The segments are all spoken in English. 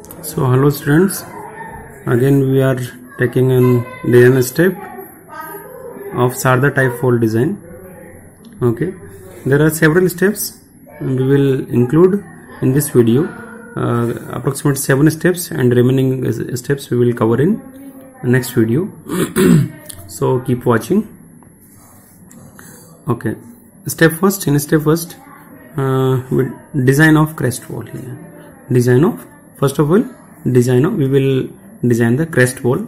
So hello students, again we are taking an design step of Sarda type fold design. Okay, there are several steps we will include in this video, approximately 7 steps, and remaining steps we will cover in next video. So keep watching. Okay, step first, with design of crest wall here. First of all, we will design the crest wall.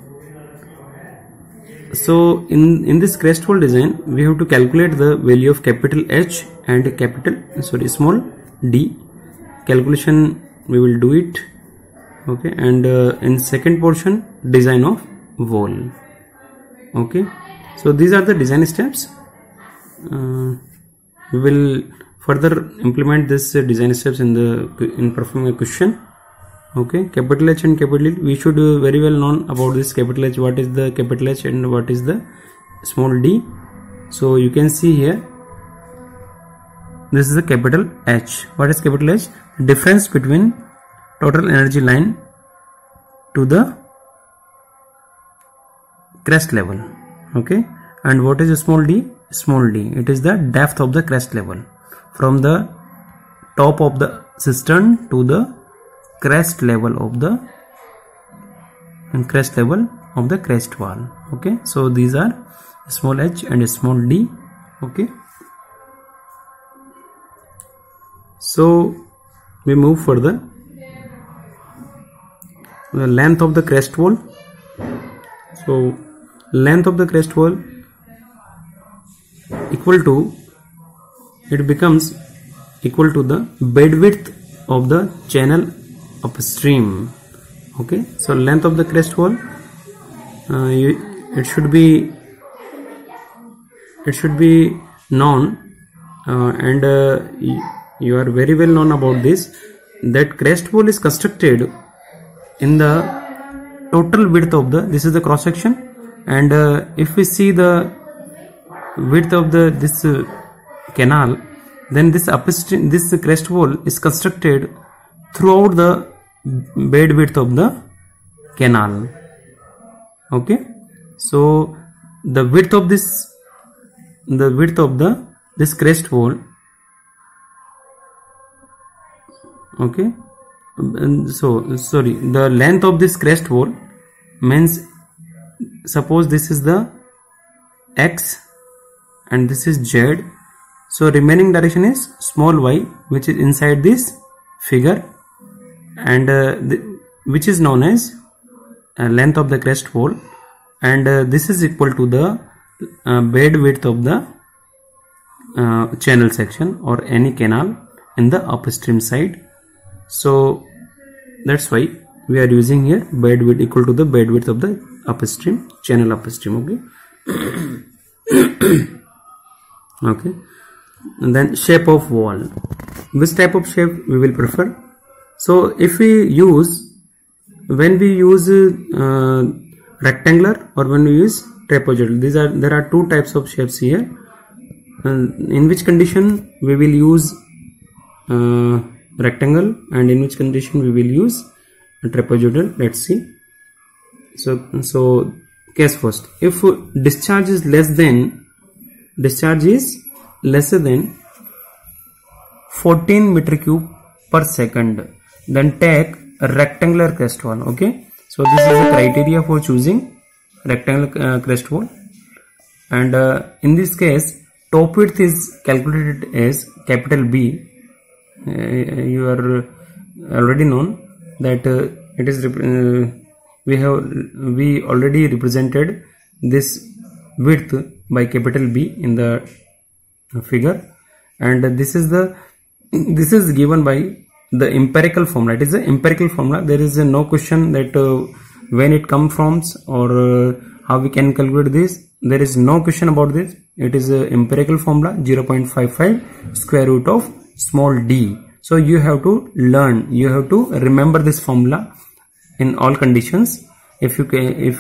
So in this crest wall design, we have to calculate the value of capital H and small d. Calculation we will do it. Okay, and in second portion, design of wall. Okay, so these are the design steps. We will further implement this design steps in performing a question. Okay, capital H and capital D, we should very well known about this capital H, what is the capital H and what is the small d. So you can see here, this is the capital H. What is capital H? Difference between total energy line to the crest level. Okay, and what is a small d? Small d, it is the depth of the crest level from the top of the cistern to the crest level of the crest wall. Okay, so these are small h and small d. Okay, so we move further. The length of the crest wall. So length of the crest wall becomes equal to the bed width of the channel upstream. Okay, so length of the crest wall, it should be known, and you are very well known about this, that crest wall is constructed in the total width of this is the cross section, and if we see the width of this canal, then this crest wall is constructed throughout the bed width of the canal. Okay, so the width of this crest wall. Okay, so sorry, the length of this crest wall means, suppose this is the x and this is z, so remaining direction is small y, which is inside this figure, and which is known as length of the crest wall, and this is equal to the bed width of the channel section or any canal in the upstream side. So that's why we are using here bed width equal to the bed width of the upstream, channel upstream. Okay. Okay, and then shape of wall. Which type of shape we will prefer? So if when we use rectangular or when we use trapezoidal, there are two types of shapes here. In which condition we will use rectangle, and in which condition we will use trapezoidal? Let's see. So case first, if discharge is lesser than 14 meter cube per second, then take a rectangular crest wall. Okay, so this is the criteria for choosing rectangular crest wall, and in this case top width is calculated as capital B. You are already known that it is we already represented this width by capital B in the figure, and this is given by the empirical formula. It is the empirical formula. There is no question that when it comes from or how we can calculate this. There is no question about this. It is a empirical formula, 0.55 square root of small d. So you have to learn, you have to remember this formula in all conditions. If you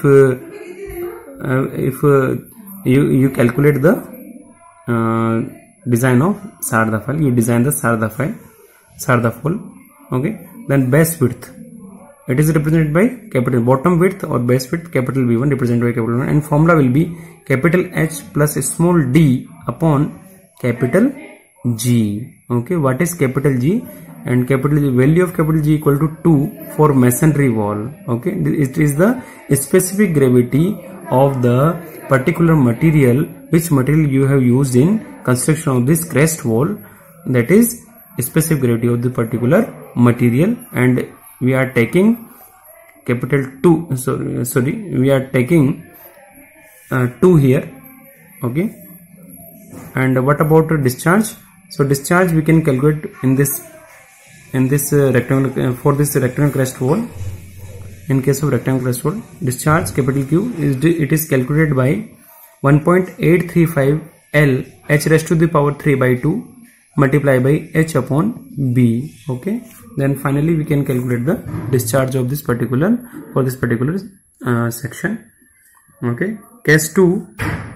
calculate the design of Sarda file, you design the Sarda file. Okay, then base width. it is represented by capital bottom width or base width capital B1 represented by capital 1, and formula will be capital H plus small d upon capital G. Okay, what is capital G? And capital G, value of capital G equal to 2 for masonry wall. Okay, it is the specific gravity of the particular material, which material you have used in construction of this crest wall, that is specific gravity of the particular material. And we are taking capital 2, sorry we are taking 2 here. Okay, and what about discharge? So discharge we can calculate in this rectangle, for this rectangle crest wall. In case of rectangle crest wall, discharge capital Q is calculated by 1.835 L H raised to the power 3 by 2 multiply by H upon B. Okay, then finally we can calculate the discharge of this particular, for this particular section. Okay, case 2,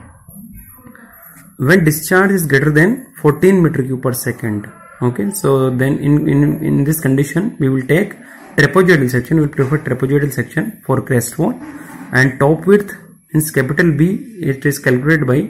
when discharge is greater than 14 meter cube per second. Okay, so then in this condition we will take trapezoidal section. We will prefer trapezoidal section for crest wall, and top width means capital B, it is calculated by,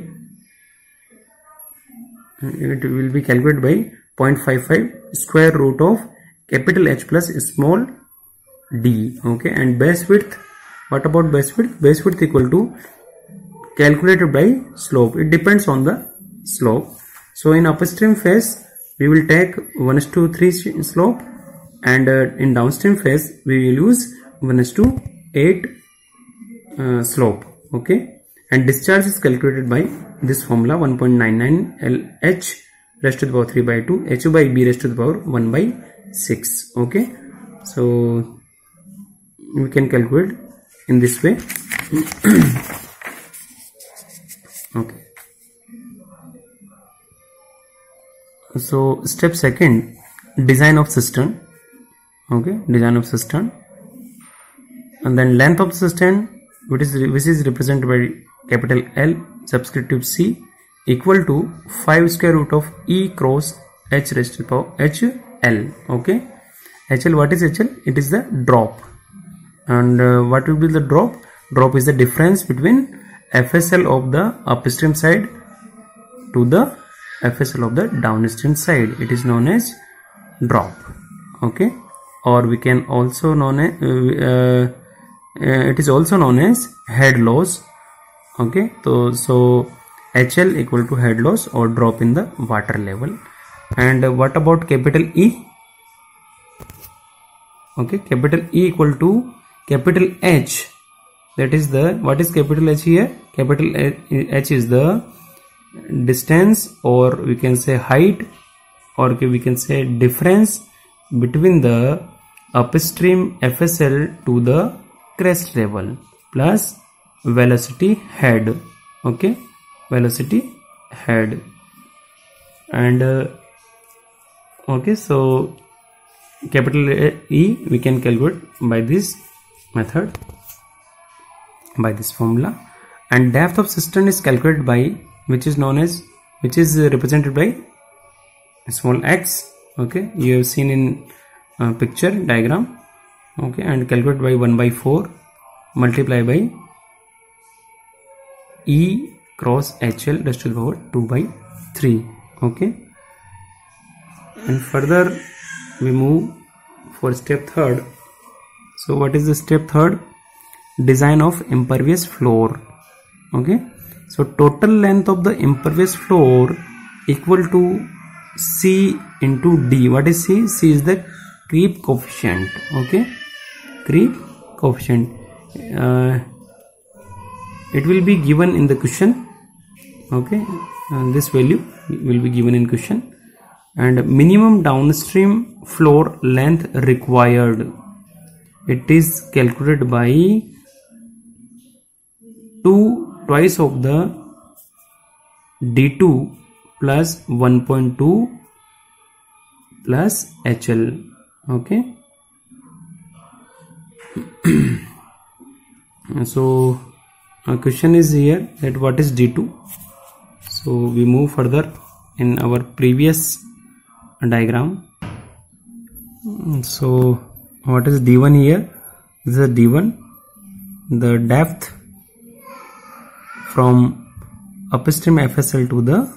it will be calculated by 0.55 square root of capital H plus small d. Okay, and base width, what about base width? Base width equal to calculated by slope. It depends on the slope. So in upstream phase we will take 1:3 slope, and in downstream phase we will use 1:8 slope. Okay, and discharge is calculated by this formula 1.99 L H raised to the power 3 by 2 H by B raised to the power 1 by 6. Okay, so we can calculate in this way. Okay, so step second, design of cistern. Okay, design of cistern, and then length of cistern, which is represented by capital L subscript C equal to 5 square root of E cross H raised to the power HL. Okay, HL, what is HL? It is the drop. And what will be the drop? Drop is the difference between FSL of the upstream side to the FSL of the downstream side. It is known as drop. Okay, or we can also known as it is also known as head loss. Okay, so HL equal to head loss or drop in the water level. And what about capital E? Okay, capital E equal to capital H. That is the, what is capital H here? Capital H is the distance, or we can say height, or we can say difference between the upstream FSL to the crest level plus velocity head. Okay, velocity head. And okay, so capital E we can calculate by this method, by this formula. And depth of cistern is calculated by, which is represented by small x. Okay, you have seen in picture diagram. Okay, and calculate by 1/4 multiply by E cross HL raised to the power 2/3. Okay, and further we move for step third. So what is the step third? Design of impervious floor. Okay, so total length of the impervious floor equal to C into D. What is C? C is the creep coefficient. Okay, creep coefficient. It will be given in the question. Okay, this value will be given in question. And minimum downstream floor length required, it is calculated by twice of the D2 plus 1.2 plus HL. Okay, so a question is here that what is D2. So we move further in our previous diagram. So what is D1 here? This is a D1. The depth from upstream FSL to the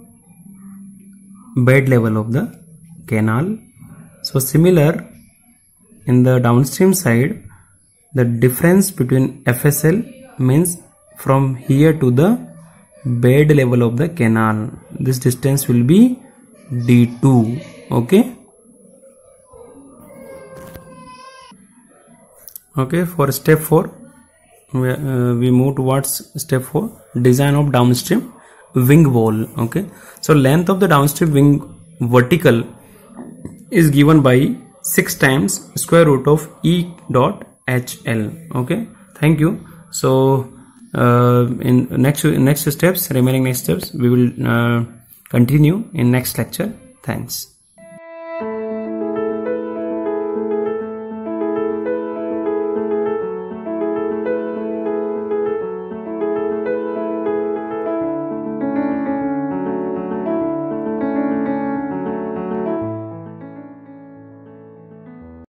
bed level of the canal. So similar in the downstream side, the difference between FSL means from here to the bed level of the canal. This distance will be D2. Okay. Okay, for step 4, we move towards step 4, design of downstream wing wall. Okay, so length of the downstream wing vertical is given by 6 times square root of E dot HL. Okay, thank you. So in next steps, remaining next steps, we will continue in next lecture. Thanks.